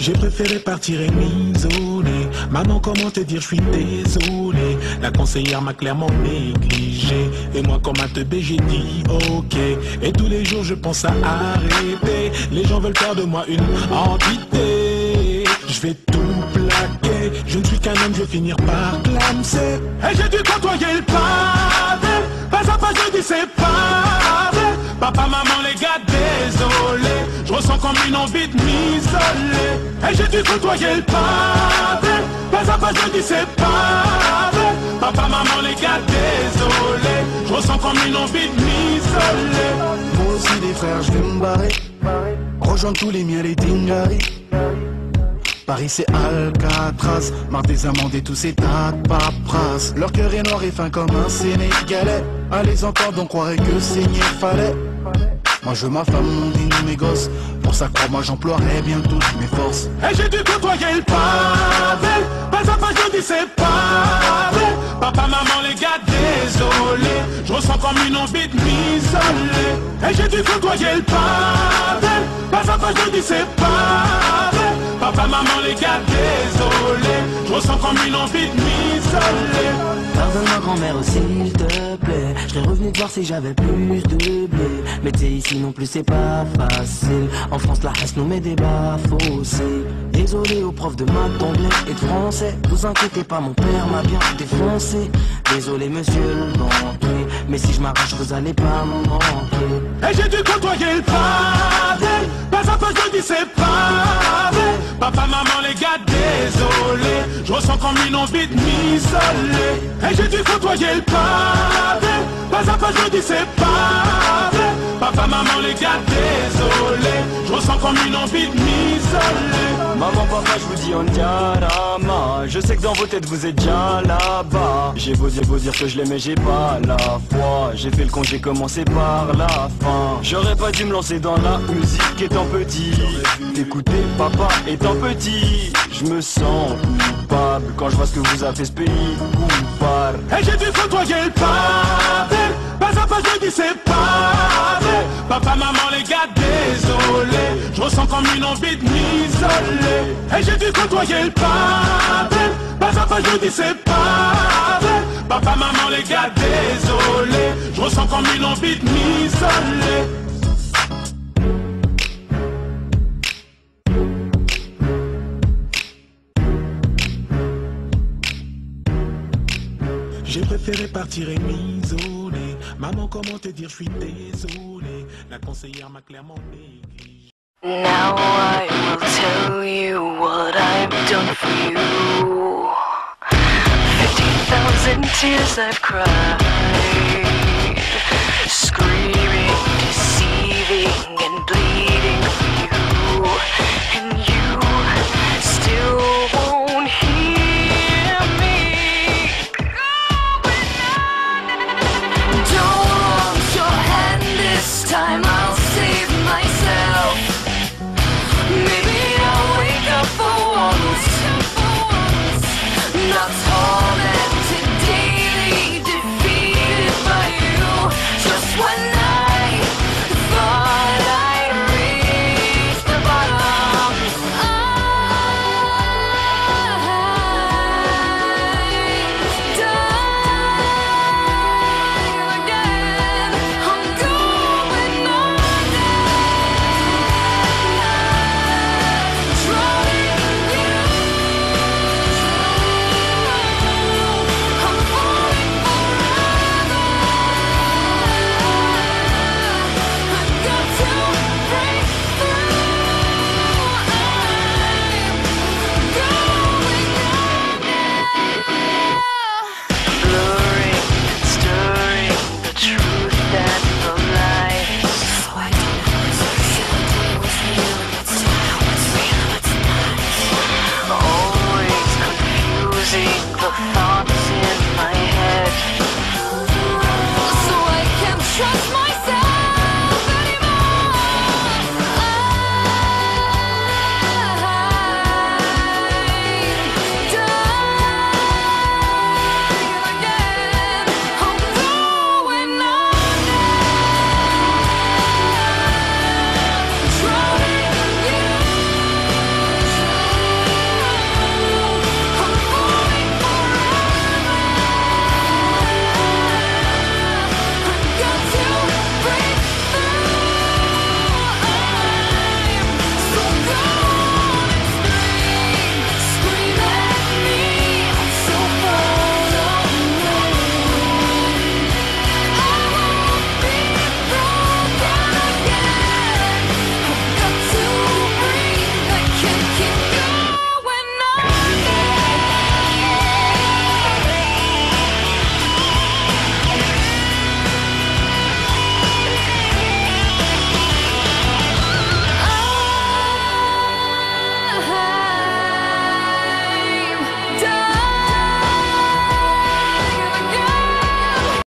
J'ai préféré partir et m'isoler. Maman, comment te dire, je suis désolé. La conseillère m'a clairement négligé. Et moi, comme un teubé, j'ai dit ok. Et tous les jours, je pense à arrêter. Les gens veulent faire de moi une entité. Je vais tout plaquer. Je ne suis qu'un homme, je vais finir par clamser. Et j'ai dû côtoyer le pavé. Pas à pas, je dis c'est pavé. Papa, maman, les gars, désolé. Je ressens comme une envie de m'isoler. Et j'ai dû côtoyer le pavé. Pas à pas, je dis c'est pavé. Papa, maman, les gars, désolé. Je ressens comme une envie de m'isoler. Moi aussi des frères, je vais me barrer. Rejoindre tous les miens, les Dingari. Paris c'est Alcatraz, marre des amendes et tous ces tas de paperasses. Leur cœur est noir et fin comme un Sénégalais. À les entendre on croirait que saigner fallait. Moi je veux ma femme, mon digne, mes gosses. Pour ça crois-moi j'emploierai bien toutes mes forces. Et j'ai dû côtoyer le pavé. Pas à pas je dis c'est pavé. Papa, maman, les gars, désolé. Je ressens comme une envie de m'isoler. Et j'ai dû côtoyer le pavé. Pas à pas je dis c'est pavé. Papa, maman, les gars, désolé. Je ressens comme une envie de m'isoler. Pardonne-moi grand-mère s'il te plaît. Je serais revenu te voir si j'avais plus de blé. Mais t'es ici non plus c'est pas facile. En France la haine nous met des bas fossés. Désolé aux profs de maths, d'anglais et de français. Vous inquiétez pas, mon père m'a bien défoncé. Désolé monsieur le banquier, mais si je m'arrache vous allez pas me manquer. Et j'ai dû côtoyer le pavé. Pas à pas je dis c'est pavé. Papa, maman, les gars, désolé. Je ressens comme une envie de m'isoler. Et j'ai dû côtoyer le pavé. Pas à pas je dis c'est pavé. Papa, maman, les gars, désolé. Je ressens comme une envie de m'isoler. Maman, papa, je vous dis en diarama. Je sais que dans vos têtes vous êtes déjà là-bas. J'ai beau dire que je l'aimais, j'ai pas la foi. J'ai fait le con, j'ai commencé par la fin. J'aurais pas dû me lancer dans la musique étant petit. T'écouter papa étant petit. Je me sens coupable quand je vois ce que vous a fait ce pays. Coupable. Et j'ai dû côtoyer le pavé. Pas à pas je dis c'est pavé. Papa, maman, les gars, désolé. Je ressens comme une envie de m'isoler. Et j'ai dû côtoyer le pavé. Pas à pas je dis c'est pavé. Papa, maman, les gars, désolé. Je ressens comme une envie de m'isoler. J'ai préféré partir et m'isoler. Maman, comment te dire, je suis désolé. La conseillère m'a clairement négligé. Now I will tell you what I've done for you. 50,000 tears I've cried, screaming, deceiving and bleeding for you.